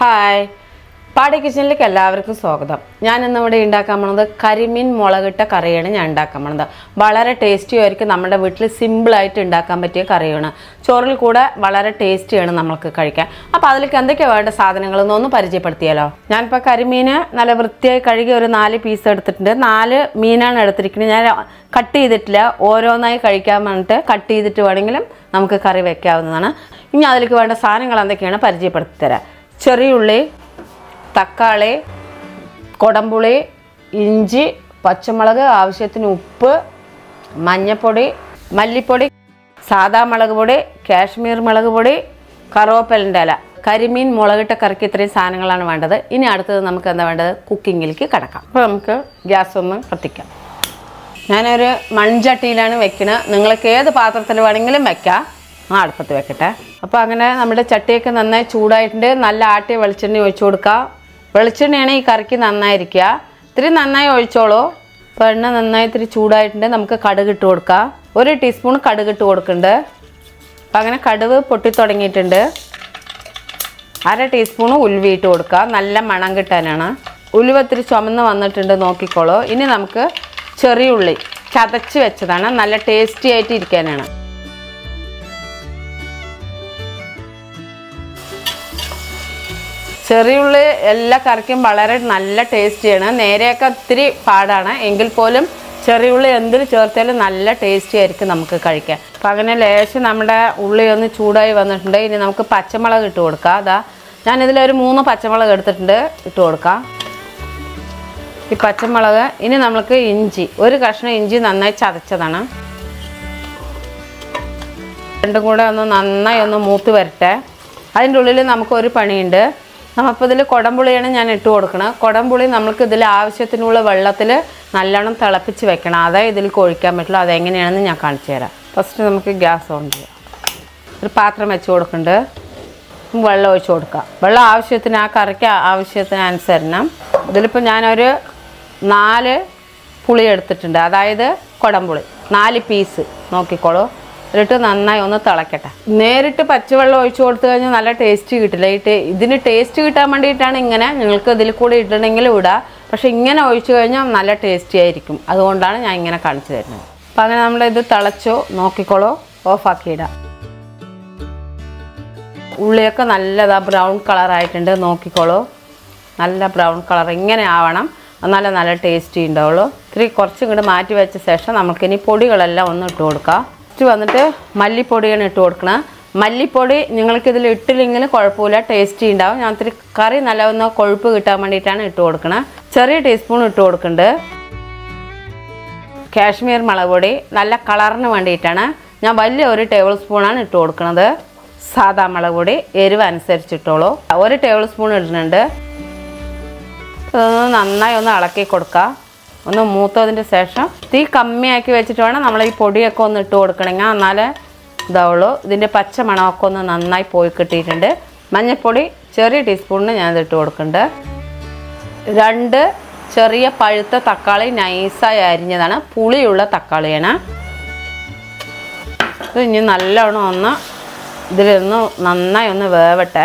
Hi പാടി കിച്ചണിലേക്ക് എല്ലാവർക്കും സ്വാഗതം. ഞാൻ ഇന്നിവിടെ ഉണ്ടാക്കാൻ പോകുന്നത് കരിമീൻ മുളകിട്ട കറിയാണ് ഞാൻ ഉണ്ടാക്കാൻ പോകുന്നത്. വളരെ ടേസ്റ്റിയായിരിക്കും, നമ്മുടെ വീട്ടിൽ സിമ്പിളായിട്ട് ഉണ്ടാക്കാൻ പറ്റിയ കറിയാണ്. ചോറിൽ കൂടെ വളരെ ടേസ്റ്റിയാണ് നമ്മൾക്ക് കഴിക്കാൻ. അപ്പോൾ അതിലേക്ക് എന്തൊക്കെയാണ് വേണ്ട സാധനങ്ങളെന്നൊന്ന് പരിചയപ്പെടുത്തിയാലോ. ഞാനിപ്പോൾ കരിമീന് നല്ല വൃത്തിയായി കഴുകി ഒരു 4 പീസ് എടുത്തിട്ടുണ്ട്. 4 മീനാണ് എടുത്തിരിക്കുന്നത്. ഞാൻ കട്ട് ചെയ്തിട്ടില്ല, ഓരോന്നായി കഴിക്കാൻ വേണ്ടിയിട്ട് കട്ട് ചെയ്തിട്ട് വേണമെങ്കിലും നമുക്ക് കറി വയ്ക്കാവുന്നതാണ്. ഇനി അതിലേക്ക് വേണ്ട സാധനങ്ങൾ എന്തൊക്കെയാണ് പരിചയപ്പെടുത്തി തരാം. ചെറിയുള്ളി, തക്കാളി, കൊടംപുളി, ഇഞ്ചി, പച്ചമുളക്, ആവശ്യത്തിന് ഉപ്പ്, മഞ്ഞൾപ്പൊടി, മല്ലിപ്പൊടി, സാദാ മുളക് പൊടി, കാശ്മീർ മുളക് പൊടി, കറുവേപ്പിലൻ്റെ ഇല. കരിമീൻ മുളകിട്ട കറിക്ക് ഇത്രയും സാധനങ്ങളാണ് വേണ്ടത്. ഇനി അടുത്തത് നമുക്ക് എന്താ വേണ്ടത്, കുക്കിങ്ങിലേക്ക് കിടക്കാം. അപ്പോൾ നമുക്ക് ഗ്യാസ് ഒന്ന് കത്തിക്കാം. ഞാനൊരു മൺചട്ടിയിലാണ് വെക്കുന്നത്. നിങ്ങൾക്ക് ഏത് പാത്രത്തിൽ വേണമെങ്കിലും വെക്കാം. അടുപ്പത്ത് വെക്കട്ടെ. അപ്പോൾ അങ്ങനെ നമ്മുടെ ചട്ടിയൊക്കെ നന്നായി ചൂടായിട്ടുണ്ട്. നല്ല ആട്ടിയ വെളിച്ചെണ്ണ ഒഴിച്ചു കൊടുക്കുക. വെളിച്ചെണ്ണയാണ് ഈ കറിക്ക് നന്നായിരിക്കുക. ഇത്തിരി നന്നായി ഒഴിച്ചോളൂ. അപ്പോൾ എണ്ണ നന്നായി ഇത്തിരി ചൂടായിട്ടുണ്ട്. നമുക്ക് കടുക് ഇട്ട് കൊടുക്കാം. 1 ടീസ്പൂൺ കടുക് ഇട്ട് കൊടുക്കുന്നുണ്ട്. അപ്പം അങ്ങനെ കടുക് പൊട്ടി തുടങ്ങിയിട്ടുണ്ട്. 1/2 ടീസ്പൂൺ ഉലുവ ഇട്ട് കൊടുക്കുക. നല്ല മണം കിട്ടാനാണ്. ഉലുവ ഇത്തിരി ചുമന്ന് വന്നിട്ടുണ്ട്, നോക്കിക്കോളൂ. ഇനി നമുക്ക് ചെറിയ ഉള്ളി ചതച്ച് വെച്ചതാണ്, നല്ല ടേസ്റ്റി ആയിട്ട് ഇരിക്കാനാണ്. ചെറിയുള്ളി എല്ലാ കറിക്കും വളരെ നല്ല ടേസ്റ്റിയാണ്. നേരെയൊക്കെ ഒത്തിരി പാടാണ്, എങ്കിൽ പോലും ചെറിയുള്ളി എന്തിന് ചേർത്താലും നല്ല ടേസ്റ്റി ആയിരിക്കും നമുക്ക് കഴിക്കാൻ. അപ്പം അങ്ങനെ ലേശം നമ്മുടെ ഉള്ളി ഒന്ന് ചൂടായി വന്നിട്ടുണ്ട്. ഇനി നമുക്ക് പച്ചമുളക് ഇട്ട് കൊടുക്കാം. അതാ ഞാനിതിലൊരു 3 പച്ചമുളക് എടുത്തിട്ടുണ്ട്, ഇട്ട് കൊടുക്കാം ഈ പച്ചമുളക്. ഇനി നമുക്ക് ഇഞ്ചി, 1 കഷ്ണം ഇഞ്ചി നന്നായി ചതച്ചതാണ്. രണ്ടും കൂടെ ഒന്ന് നന്നായി ഒന്ന് മൂത്ത് വരട്ടെ. അതിൻ്റെ ഉള്ളിൽ നമുക്കൊരു പണിയുണ്ട്. നമ്മളിപ്പോൾ ഇതിൽ കുടംപുളിയാണ് ഞാൻ ഇട്ട് കൊടുക്കണം. കുടംപുളി നമുക്ക് ഇതിൽ ആവശ്യത്തിനുള്ള വെള്ളത്തിൽ നല്ലോണം തിളപ്പിച്ച് വെക്കണം. അതേ ഇതിൽ ഒഴിക്കാൻ പറ്റുള്ളൂ. അതെങ്ങനെയാണെന്ന് ഞാൻ കാണിച്ചു തരാം. ഫസ്റ്റ് നമുക്ക് ഗ്യാസ് ഓൺ ചെയ്യാം. ഒരു പാത്രം വെച്ച് കൊടുക്കുന്നുണ്ട്. വെള്ളം ഒഴിച്ച് കൊടുക്കാം. വെള്ളം ആവശ്യത്തിന്, ആ കറിക്ക് ആവശ്യത്തിനനുസരണം. ഇതിലിപ്പോൾ ഞാനൊരു 4 പുളി എടുത്തിട്ടുണ്ട്, അതായത് കുടംപുളി 4 പീസ്. നോക്കിക്കോളൂ. എന്നിട്ട് നന്നായി ഒന്ന് തിളക്കട്ടെ. നേരിട്ട് പച്ചവെള്ളം ഒഴിച്ച് കൊടുത്തു കഴിഞ്ഞാൽ നല്ല ടേസ്റ്റ് കിട്ടില്ല. ഇതിന് ടേസ്റ്റ് കിട്ടാൻ വേണ്ടിയിട്ടാണ് ഇങ്ങനെ. നിങ്ങൾക്ക് ഇതിൽ കൂടെ ഇടണമെങ്കിൽ ഇടാം, പക്ഷെ ഇങ്ങനെ ഒഴിച്ചു കഴിഞ്ഞാൽ നല്ല ടേസ്റ്റി ആയിരിക്കും. അതുകൊണ്ടാണ് ഞാൻ ഇങ്ങനെ കാണിച്ചു തരുന്നത്. അപ്പം അങ്ങനെ നമ്മളിത് തിളച്ചോ, നോക്കിക്കോളൂ. ഓഫാക്കിയിടാം. ഉള്ളിയൊക്കെ നല്ലതാ ബ്രൗൺ കളറായിട്ടുണ്ട്, നോക്കിക്കോളൂ. നല്ല ബ്രൗൺ കളർ ഇങ്ങനെ ആവണം, എന്നാലും നല്ല ടേസ്റ്റി ഉണ്ടാവുള്ളൂ. ഇത്തിരി കുറച്ചും കൂടെ മാറ്റി വെച്ച ശേഷം നമുക്കിനി പൊടികളെല്ലാം ഒന്ന് ഇട്ട് കൊടുക്കാം. വന്നിട്ട് മല്ലിപ്പൊടിയാണ് ഇട്ട് കൊടുക്കണം. മല്ലിപ്പൊടി നിങ്ങൾക്കിതിൽ ഇട്ടില്ലെങ്കിലും കുഴപ്പമില്ല, ടേസ്റ്റി ഉണ്ടാവും. ഞാൻ ഇത്തിരി കറി നല്ല ഒന്ന് കൊഴുപ്പ് കിട്ടാൻ വേണ്ടിയിട്ടാണ് ഇട്ട് കൊടുക്കണം. ചെറിയ ടീസ്പൂൺ ഇട്ട് കൊടുക്കുന്നുണ്ട്. കാശ്മീർ മുളക് പൊടി നല്ല കളറിന് വേണ്ടിയിട്ടാണ്. ഞാൻ വലിയ 1 ടേബിൾ സ്പൂണാണ് ഇട്ട് കൊടുക്കുന്നത്. സാദാ മുളക് പൊടി എരിവ് അനുസരിച്ചിട്ടോളൂ. 1 ടേബിൾ സ്പൂൺ ഇടുന്നുണ്ട്. നന്നായി ഒന്ന് ഇളക്കി കൊടുക്കുക. ഒന്ന് മൂത്തതിൻ്റെ ശേഷം തീ കമ്മിയാക്കി വെച്ചിട്ട് വേണം നമ്മൾ ഈ പൊടിയൊക്കെ ഒന്ന് ഇട്ട് കൊടുക്കണമെങ്കിൽ, എന്നാലേ ഇതാവുള്ളൂ. ഇതിൻ്റെ പച്ച മണമൊക്കെ ഒന്ന് നന്നായി പോയി കിട്ടിയിട്ടുണ്ട്. മഞ്ഞൾപ്പൊടി ചെറിയ ടീസ്പൂണിന് ഞാനിത് ഇട്ട് കൊടുക്കുന്നുണ്ട്. 2 ചെറിയ പഴുത്ത തക്കാളി നൈസായി അരിഞ്ഞതാണ്, പുളിയുള്ള തക്കാളിയാണ്. ഇത് ഇനി നല്ലോണം ഒന്ന് ഇതിലൊന്ന് നന്നായി ഒന്ന് വേവട്ടെ.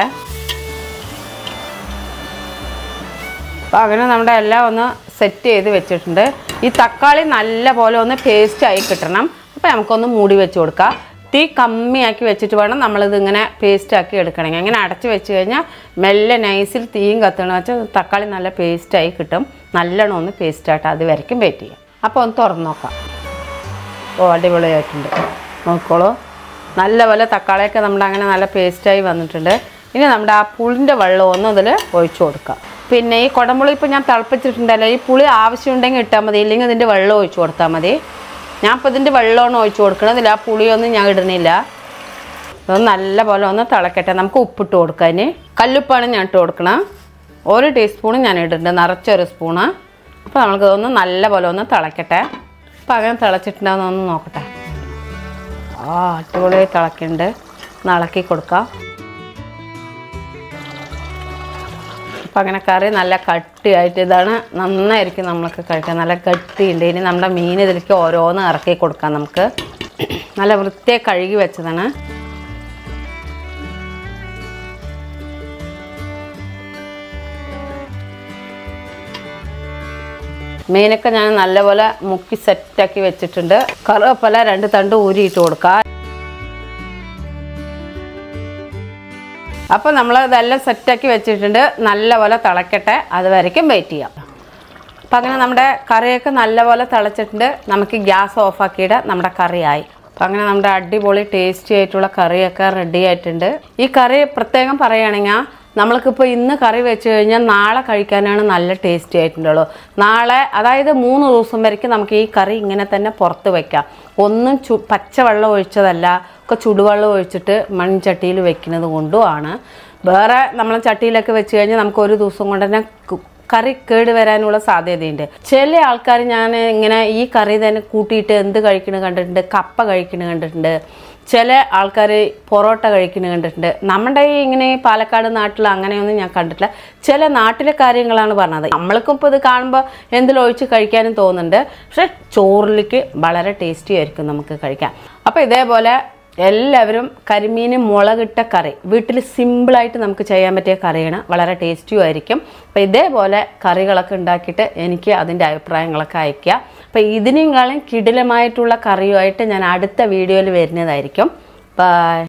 അപ്പോൾ അങ്ങനെ നമ്മുടെ എല്ലാം ഒന്ന് സെറ്റ് ചെയ്ത് വെച്ചിട്ടുണ്ട്. ഈ തക്കാളി നല്ല പോലെ ഒന്ന് പേസ്റ്റായി കിട്ടണം. അപ്പോൾ നമുക്കൊന്ന് മൂടി വെച്ച് കൊടുക്കാം. തീ കമ്മിയാക്കി വെച്ചിട്ട് വേണം നമ്മളിതിങ്ങനെ പേസ്റ്റാക്കി എടുക്കണമെങ്കിൽ. അങ്ങനെ അടച്ച് വെച്ച് കഴിഞ്ഞാൽ മെല്ലെ നൈസിൽ തീയും കത്തണമെന്ന് വെച്ചാൽ തക്കാളി നല്ല പേസ്റ്റായി കിട്ടും. നല്ലോണം ഒന്ന് പേസ്റ്റായിട്ട് അത് വരയ്ക്കും വെയിറ്റ് ചെയ്യാം. അപ്പോൾ ഒന്ന് തുറന്ന് നോക്കാം. ഓ, അടിപൊളിയായിട്ടുണ്ട്, നോക്കോളൂ. നല്ലപോലെ തക്കാളിയൊക്കെ നമ്മുടെ അങ്ങനെ നല്ല പേസ്റ്റായി വന്നിട്ടുണ്ട്. ഇനി നമ്മുടെ ആ പുളിൻ്റെ വെള്ളം ഒന്ന് അതിൽ ഒഴിച്ചു കൊടുക്കാം. പിന്നെ ഈ കുടംപുളി ഇപ്പോൾ ഞാൻ തിളപ്പിച്ചിട്ടുണ്ടല്ലോ, ഈ പുളി ആവശ്യമുണ്ടെങ്കിൽ ഇട്ടാൽ മതി, ഇല്ലെങ്കിൽ ഇതിൻ്റെ വെള്ളം ഒഴിച്ച് കൊടുത്താൽ മതി. ഞാൻ ഇപ്പോൾ ഇതിൻ്റെ വെള്ളമാണ് ഒഴിച്ച് കൊടുക്കുന്നത്, ഇതിൽ ആ പുളിയൊന്നും ഞാൻ ഇടുന്നില്ല. ഇതൊന്ന് നല്ല പോലെ ഒന്ന് തിളക്കട്ടെ. നമുക്ക് ഉപ്പിട്ട് കൊടുക്കാം. ഇനി കല്ലുപ്പാണ് ഞാൻ ഇട്ട് കൊടുക്കണം. 1 ടീസ്പൂൺ ഞാൻ ഇട്ടിട്ടുണ്ട്, നിറച്ചൊരു സ്പൂണ്. അപ്പോൾ നമുക്കിതൊന്ന് നല്ല പോലെ ഒന്ന് തിളക്കട്ടെ. അപ്പോൾ അങ്ങനെ തിളച്ചിട്ടുണ്ടാകുന്ന നോക്കട്ടെ. അടിപൊളിയായി തിളക്കുന്നുണ്ട്. ഒന്ന് ഇളക്കി കൊടുക്കാം. അപ്പം അങ്ങനെ കറി നല്ല കട്ടിയായിട്ട്, ഇതാണ് നന്നായിരിക്കും നമ്മൾക്ക് കഴിക്കാൻ, നല്ല കട്ടിയുണ്ട്. ഇനി നമ്മുടെ മീൻ ഇതിലേക്ക് ഓരോന്ന് ഇറക്കി കൊടുക്കാം. നമുക്ക് നല്ല വൃത്തിയായി കഴുകി വെച്ചതാണ്. മീനൊക്കെ ഞാൻ നല്ലപോലെ മുക്കി സെറ്റാക്കി വെച്ചിട്ടുണ്ട്. കറിവേപ്പില 2 തണ്ട് ഊരിയിട്ട് കൊടുക്കാം. അപ്പോൾ നമ്മൾ ഇതെല്ലാം സെറ്റാക്കി വെച്ചിട്ടുണ്ട്. നല്ലപോലെ തിളക്കട്ടെ, അതുവരയ്ക്കും വെയിറ്റ് ചെയ്യാം. അപ്പം അങ്ങനെ നമ്മുടെ കറിയൊക്കെ നല്ലപോലെ തിളച്ചിട്ടുണ്ട്. നമുക്ക് ഗ്യാസ് ഓഫാക്കിയിട്ട് നമ്മുടെ കറിയായി. അപ്പം അങ്ങനെ നമ്മുടെ അടിപൊളി ടേസ്റ്റി ആയിട്ടുള്ള കറിയൊക്കെ റെഡി ആയിട്ടുണ്ട്. ഈ കറി പ്രത്യേകം പറയുകയാണെങ്കിൽ നമ്മൾക്കിപ്പോൾ ഇന്ന് കറി വെച്ച് കഴിഞ്ഞാൽ നാളെ കഴിക്കാനാണ് നല്ല ടേസ്റ്റി ആയിട്ടുള്ളൂ. നാളെ അതായത് 3 ദിവസം വരയ്ക്കും നമുക്ക് ഈ കറി ഇങ്ങനെ തന്നെ പുറത്ത് വയ്ക്കാം. ഒന്നും പച്ചവെള്ളം ഒഴിച്ചതല്ല, ഒക്കെ ചുടുവെള്ളം ഒഴിച്ചിട്ട് മൺചട്ടിയിൽ വെക്കുന്നത് കൊണ്ടുമാണ്. വേറെ നമ്മൾ ചട്ടിയിലൊക്കെ വെച്ച് കഴിഞ്ഞാൽ നമുക്ക് ഒരു ദിവസം കൊണ്ട് തന്നെ കറി കേട് വരാനുള്ള സാധ്യതയുണ്ട്. ചില ആൾക്കാർ ഞാൻ ഇങ്ങനെ ഈ കറി തന്നെ കൂട്ടിയിട്ട് എന്ത് കഴിക്കണ കണ്ടിട്ടുണ്ട്, കപ്പ കഴിക്കണ കണ്ടിട്ടുണ്ട്, ചില ആൾക്കാർ പൊറോട്ട കഴിക്കുന്നത് കണ്ടിട്ടുണ്ട്. നമ്മുടെ ഇങ്ങനെ പാലക്കാട് നാട്ടിൽ അങ്ങനെയൊന്നും ഞാൻ കണ്ടിട്ടില്ല. ചില നാട്ടിലെ കാര്യങ്ങളാണ് പറഞ്ഞത്. നമ്മൾക്കും ഇപ്പോൾ ഇത് കാണുമ്പോൾ എന്തെങ്കിലും ഒഴിച്ച് കഴിക്കാനും തോന്നുന്നുണ്ട്. പക്ഷെ ചോറിലേക്ക് വളരെ ടേസ്റ്റി ആയിരിക്കും നമുക്ക് കഴിക്കാൻ. അപ്പോൾ ഇതേപോലെ എല്ലാവരും കരിമീൻ മുളകിട്ട കറി വീട്ടിൽ സിമ്പിളായിട്ട് നമുക്ക് ചെയ്യാൻ പറ്റിയ കറിയാണ്. വളരെ ടേസ്റ്റിയും ആയിരിക്കും. അപ്പോൾ ഇതേപോലെ കറികളൊക്കെ ഉണ്ടാക്കിയിട്ട് എനിക്ക് അതിൻ്റെ അഭിപ്രായങ്ങളൊക്കെ അയയ്ക്കുക. അപ്പോൾ ഇതിനേക്കാളും കിടിലമായിട്ടുള്ള കറിയുമായിട്ട് ഞാൻ അടുത്ത വീഡിയോയിൽ വരുന്നതായിരിക്കും. ബൈ.